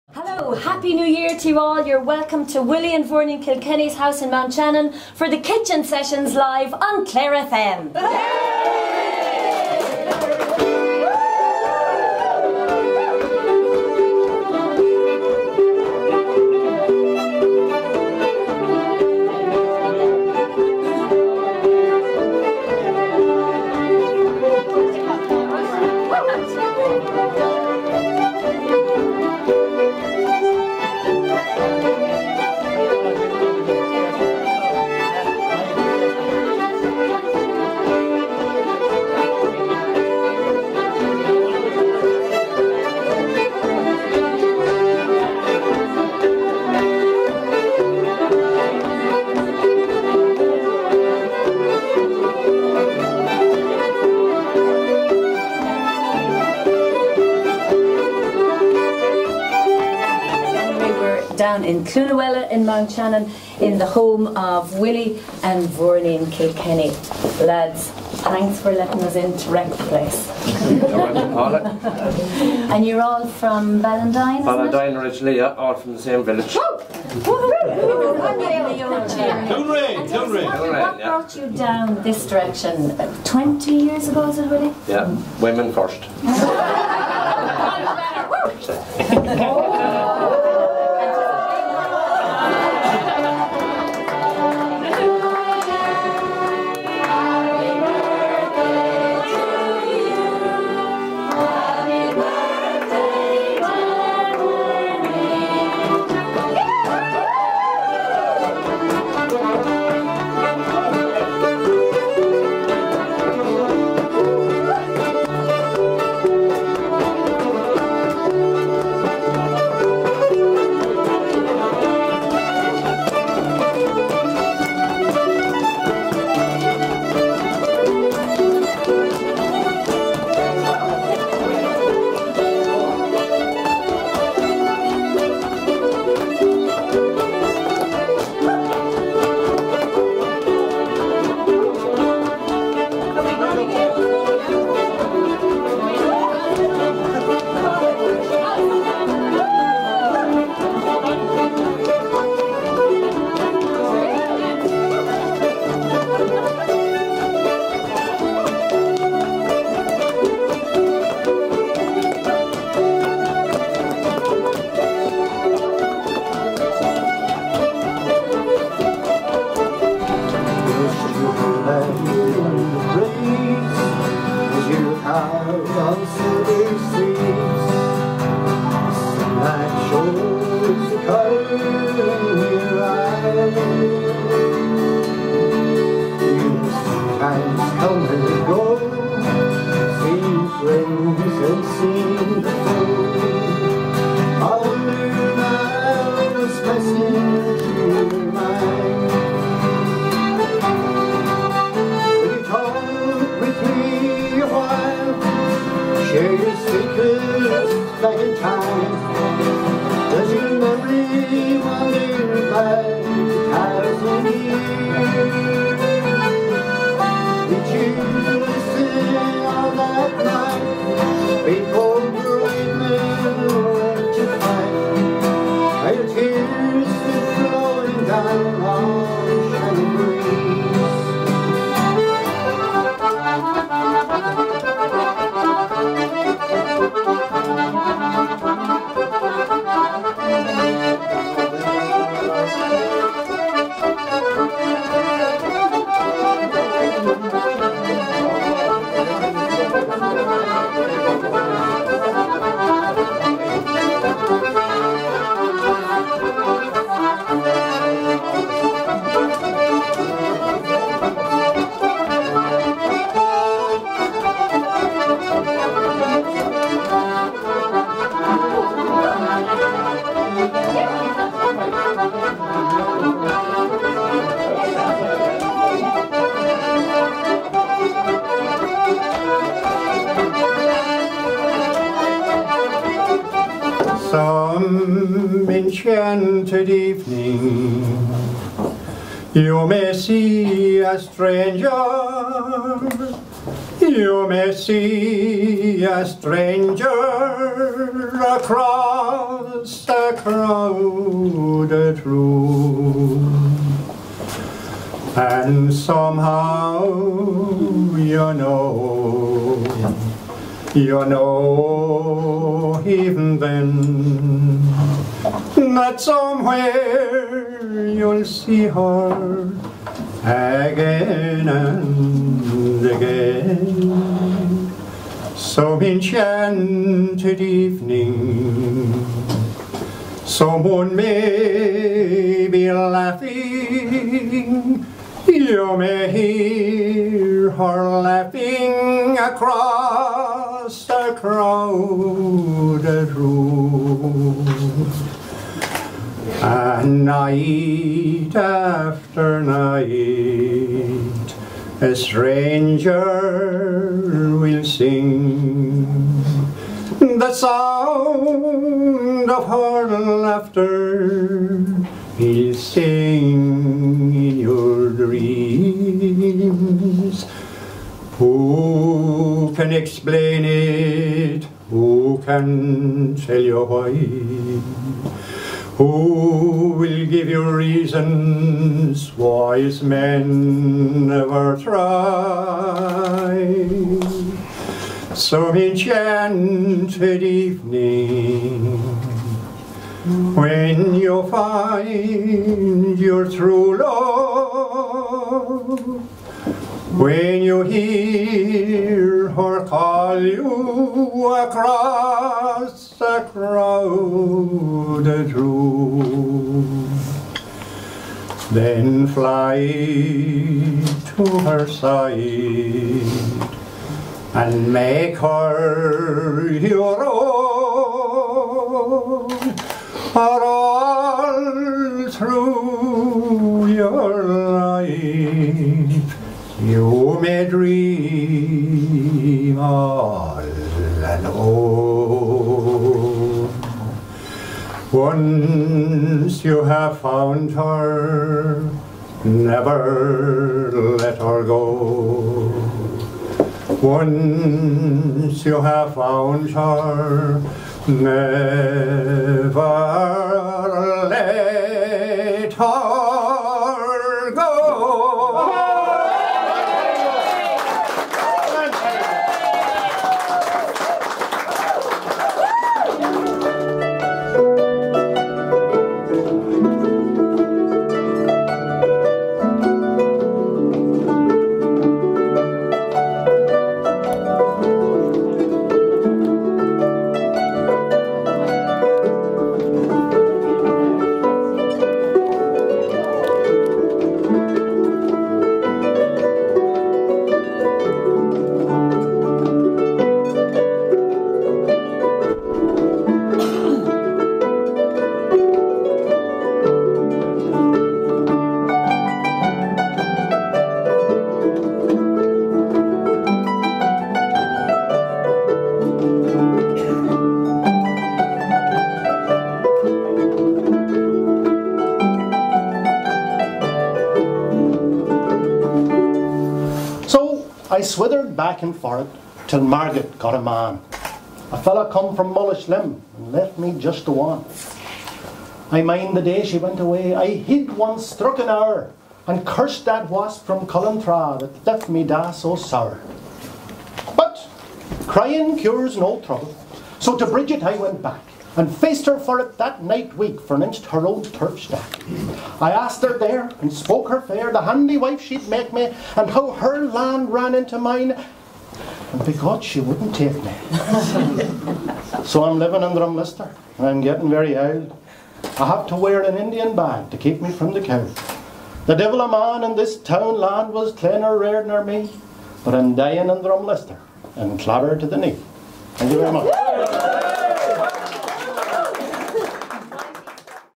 Hello, Happy New Year to you all. You're welcome to Willie and Willie Kilkenny's house in Mountshannon for the kitchen sessions live on Clare FM. Down in Clunawella in Mountshannon in the home of Willie and Vorney Kilkenny. Lads, thanks for letting us in to wreck the place. Paula. And you're all from Ballandine, Ballandine originally, yeah, all from the same village. What brought you down this direction? 20 years ago, is it, Willie? Yeah, women first. Some enchanted evening you may see a stranger, you may see a stranger across the crowded room. And somehow you know, even then, that somewhere you'll see her again and again. Some enchanted evening, someone may be laughing. You may hear her laughing across a crowded room. And night after night, a stranger will sing the sound of her laughter. He'll sing in your dreams. Who can explain it? Who can tell you why? Who will give you reasons? Wise men never try. Some enchanted evening, when you find your true love, when you hear her call you across a crowded room, then fly to her side and make her your own. For all through your life you may dream all alone. Once you have found her, never let her go. Once you have found her, never let her go. I swithered back and forth till Margaret got a man. A fella come from Mullislim and left me just the one. I mind the day she went away, I hid one struck an hour and cursed that wasp from Cullentra that left me da so sour. But crying cures no trouble, so to Bridget I went back and faced her for it that night week furnished her own turf stack. I asked her there and spoke her fair, the handy wife she'd make me, and how her land ran into mine, and because she wouldn't take me. So I'm living in Drumlister, and I'm getting very old. I have to wear an Indian bag to keep me from the cow. The devil a man in this town land was cleaner rare nor me, but I'm dying in Drumlister, and clobber to the knee. Thank you very much.